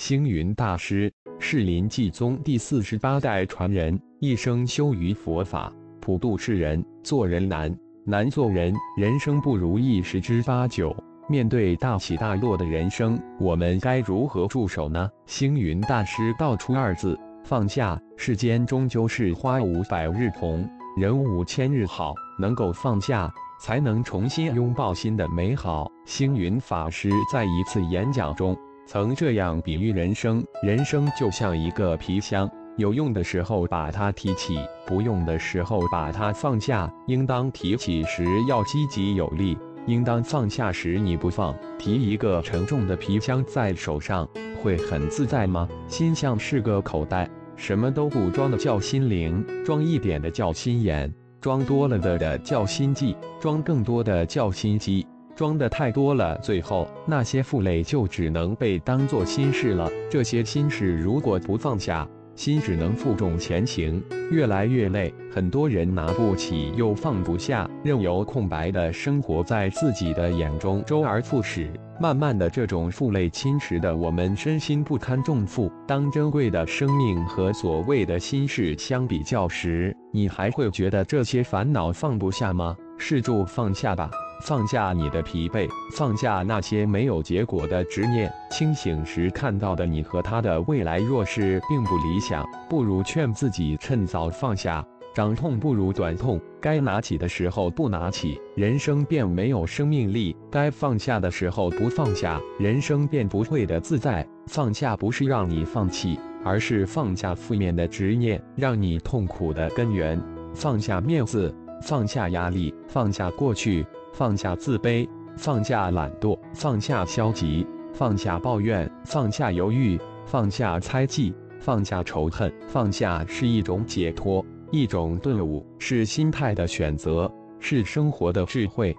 星云大师是临济宗第48代传人，一生修于佛法，普度世人。做人难做人，人生不如意十之八九。面对大起大落的人生，我们该如何驻守呢？星云大师道出二字：放下。世间终究是花无百日红，人无千日好，能够放下，才能重新拥抱新的美好。星云法师在一次演讲中曾这样比喻人生：人生就像一个皮箱，有用的时候把它提起，不用的时候把它放下。应当提起时要积极有力，应当放下时你不放。提一个沉重的皮箱在手上，会很自在吗？心像是个口袋，什么都不装的叫心灵，装一点的叫心眼，装多了的叫心计，装更多的叫心机。装的太多了，最后那些负累就只能被当作心事了。这些心事如果不放下，心只能负重前行，越来越累。很多人拿不起又放不下，任由空白的生活在自己的眼中周而复始。慢慢的，这种负累侵蚀的我们身心不堪重负。当珍贵的生命和所谓的心事相比较时，你还会觉得这些烦恼放不下吗？试着放下吧。放下你的疲惫，放下那些没有结果的执念。清醒时看到的你和他的未来若是并不理想，不如劝自己趁早放下。长痛不如短痛，该拿起的时候不拿起，人生便没有生命力；该放下的时候不放下，人生便不会的自在。放下不是让你放弃，而是放下负面的执念，让你痛苦的根源。放下面子，放下压力，放下过去，放下自卑，放下懒惰，放下消极，放下抱怨，放下犹豫，放下猜忌，放下仇恨。放下是一种解脱，一种顿悟，是心态的选择，是生活的智慧。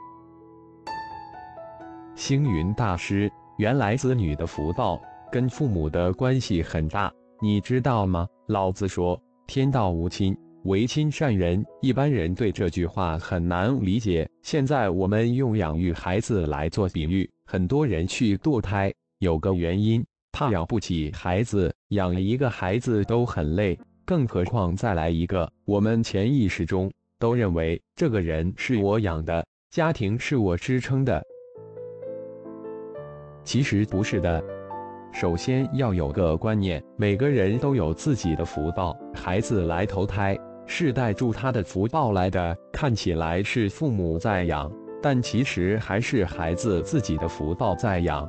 星云大师，原来子女的福报跟父母的关系很大，你知道吗？老子说：“天道无亲，唯亲善人。”一般人对这句话很难理解。现在我们用养育孩子来做比喻，很多人去堕胎，有个原因，怕养不起孩子，养一个孩子都很累，更何况再来一个。我们潜意识中都认为这个人是我养的，家庭是我支撑的。其实不是的。首先要有个观念，每个人都有自己的福报。孩子来投胎是带住他的福报来的，看起来是父母在养，但其实还是孩子自己的福报在养。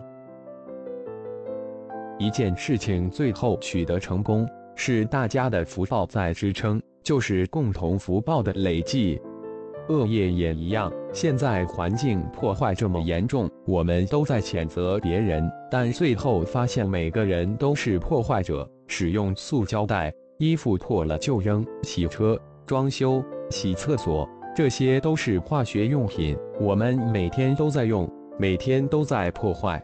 一件事情最后取得成功，是大家的福报在支撑，就是共同福报的累计。恶业也一样，现在环境破坏这么严重，我们都在谴责别人，但最后发现每个人都是破坏者。使用塑胶袋，衣服破了就扔，洗车、装修、洗厕所，这些都是化学用品，我们每天都在用，每天都在破坏。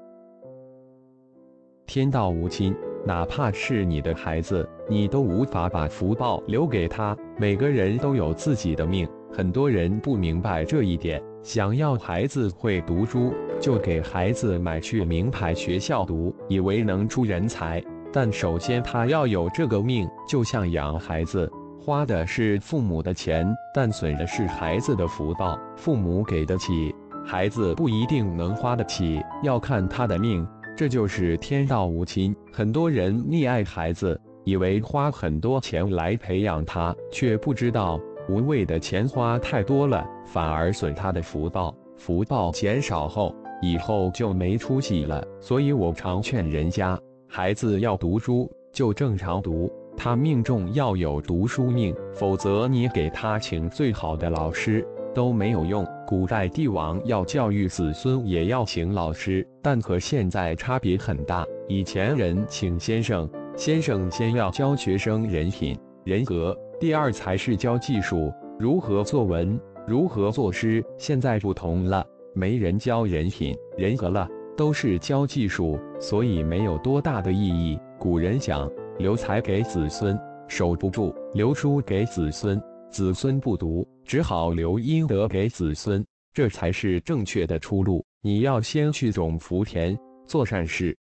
天道无亲，哪怕是你的孩子，你都无法把福报留给他。每个人都有自己的命，很多人不明白这一点，想要孩子会读书，就给孩子买去名牌学校读，以为能出人才。但首先他要有这个命，就像养孩子，花的是父母的钱，但损的是孩子的福报。父母给得起，孩子不一定能花得起，要看他的命。这就是天道无亲。很多人溺爱孩子，以为花很多钱来培养他，却不知道无谓的钱花太多了，反而损他的福报。福报减少后，以后就没出息了。所以我常劝人家，孩子要读书就正常读，他命中要有读书命，否则你给他请最好的老师都没有用。古代帝王要教育子孙也要请老师，但和现在差别很大。以前人请先生，先生先要教学生人品、人格，第二才是教技术，如何作文，如何作诗。现在不同了，没人教人品、人格了，都是教技术，所以没有多大的意义。古人讲，留才给子孙，守不住；留书给子孙，子孙不读，只好留阴德给子孙，这才是正确的出路。你要先去种福田，做善事，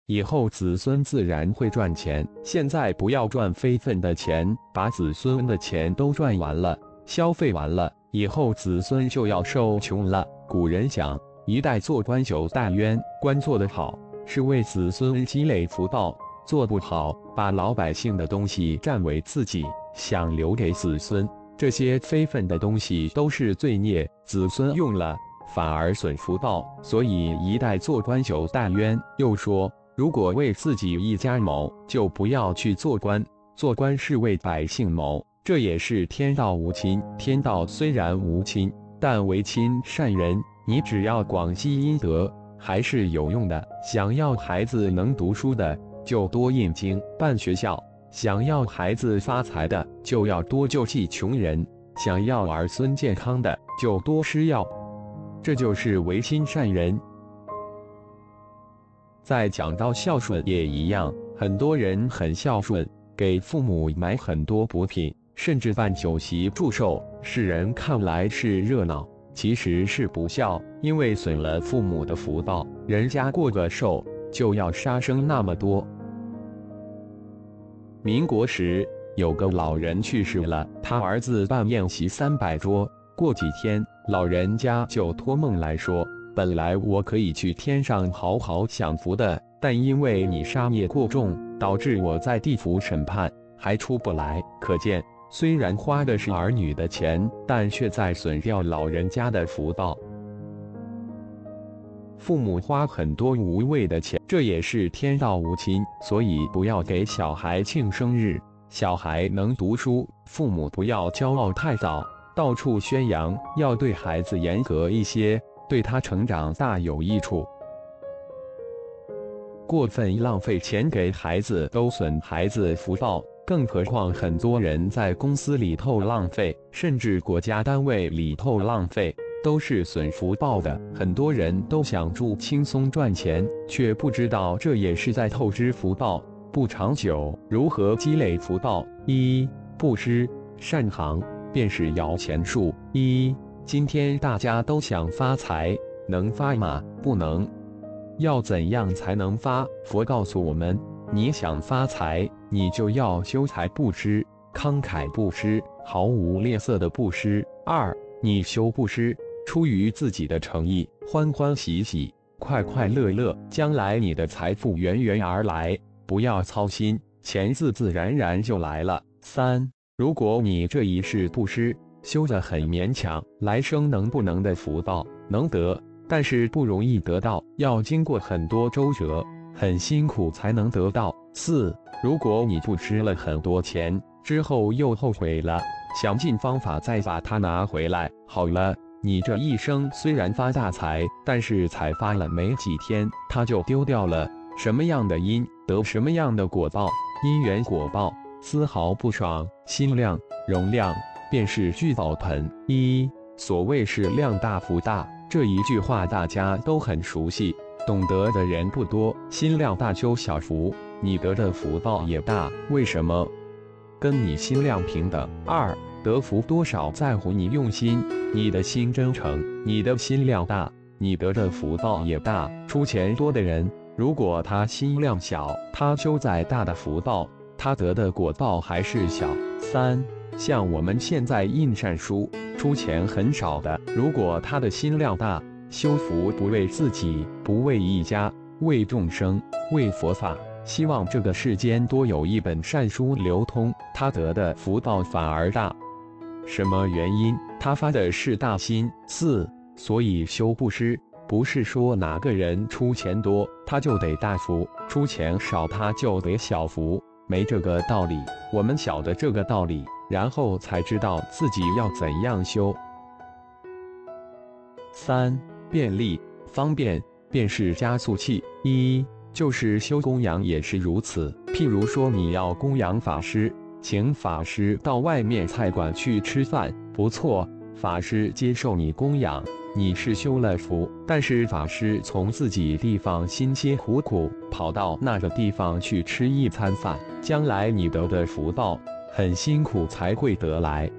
以后子孙自然会赚钱。现在不要赚非分的钱，把子孙的钱都赚完了，消费完了，以后子孙就要受穷了。古人讲，一代做官9代冤，官做得好是为子孙积累福报，做不好把老百姓的东西占为自己，想留给子孙，这些非分的东西都是罪孽，子孙用了反而损福报，所以一代做官9代冤。又说，如果为自己一家谋，就不要去做官，做官是为百姓谋，这也是天道无亲。天道虽然无亲，但为亲善人，你只要广积阴德，还是有用的。想要孩子能读书的，就多印经办学校；想要孩子发财的，就要多救济穷人；想要儿孙健康的，就多施药。这就是为亲善人。再讲到孝顺也一样，很多人很孝顺，给父母买很多补品，甚至办酒席祝寿，世人看来是热闹，其实是不孝，因为损了父母的福报。人家过个寿就要杀生那么多。民国时有个老人去世了，他儿子办宴席300桌，过几天老人家就托梦来说，本来我可以去天上好好享福的，但因为你杀业过重，导致我在地府审判还出不来。可见虽然花的是儿女的钱，但却在损掉老人家的福报。父母花很多无谓的钱，这也是天道无亲，所以不要给小孩庆生日。小孩能读书，父母不要骄傲太早，到处宣扬，要对孩子严格一些，对他成长大有益处。过分浪费钱给孩子，都损孩子福报，更何况很多人在公司里头浪费，甚至国家单位里头浪费，都是损福报的。很多人都想住轻松赚钱，却不知道这也是在透支福报，不长久。如何积累福报？一、布施善行，便是摇钱树。今天大家都想发财，能发吗？不能。要怎样才能发？佛告诉我们，你想发财，你就要修财布施，慷慨布施，毫无吝啬的布施。二、你修布施，出于自己的诚意，欢欢喜喜，快快乐乐，将来你的财富源源而来，不要操心，钱自自然然就来了。三、如果你这一世布施修得很勉强，来生能不能的福报能得，但是不容易得到，要经过很多周折，很辛苦才能得到。四、如果你布施了很多钱之后又后悔了，想尽方法再把它拿回来，好了，你这一生虽然发大财，但是才发了没几天，它就丢掉了。什么样的因得什么样的果报，因缘果报丝毫不爽，心量容量便是聚宝盆。所谓是量大福大，这一句话大家都很熟悉，懂得的人不多。心量大修小福，你得的福报也大。为什么？跟你心量平等。二、得福多少在乎你用心，你的心真诚，你的心量大，你得的福报也大。出钱多的人，如果他心量小，他修再大的福报，他得的果报还是小。三、像我们现在印善书，出钱很少的，如果他的心量大，修福不为自己，不为一家，为众生，为佛法，希望这个世间多有一本善书流通，他得的福报反而大。什么原因？他发的是大心。四、所以修布施，不是说哪个人出钱多他就得大福，出钱少他就得小福，没这个道理。我们晓得这个道理，然后才知道自己要怎样修。三、便利方便，便是加速器。就是修供养也是如此。譬如说你要供养法师，请法师到外面菜馆去吃饭，不错，法师接受你供养，你是修了福。但是法师从自己地方辛辛苦苦跑到那个地方去吃一餐饭，将来你得的福报很辛苦才会得来。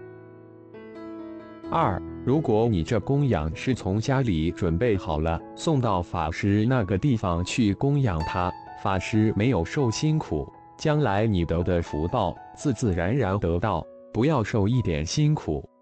二、如果你这供养是从家里准备好了，送到法师那个地方去供养他， 法师没有受辛苦，将来你得的福报自自然然得到，不要受一点辛苦。